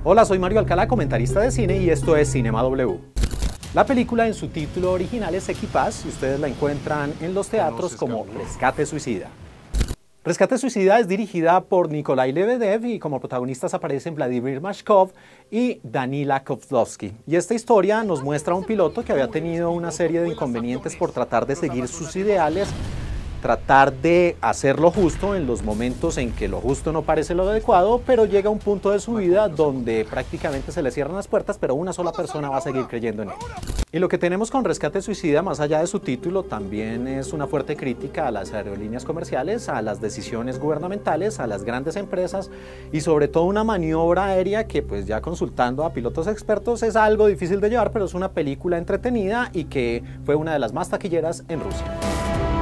Hola, soy Mario Alcalá, comentarista de cine y esto es Cinema W. La película en su título original es Equipage y ustedes la encuentran en los teatros como Rescate Suicida. Rescate Suicida es dirigida por Nikolai Lebedev y como protagonistas aparecen Vladimir Mashkov y Danila Kozlovsky. Y esta historia nos muestra a un piloto que había tenido una serie de inconvenientes por tratar de seguir sus ideales, tratar de hacer lo justo en los momentos en que lo justo no parece lo adecuado, pero llega un punto de su vida donde prácticamente se le cierran las puertas, pero una sola persona va a seguir creyendo en él. Y lo que tenemos con Rescate Suicida, más allá de su título, también es una fuerte crítica a las aerolíneas comerciales, a las decisiones gubernamentales, a las grandes empresas y sobre todo una maniobra aérea que pues ya consultando a pilotos expertos es algo difícil de llevar, pero es una película entretenida y que fue una de las más taquilleras en Rusia.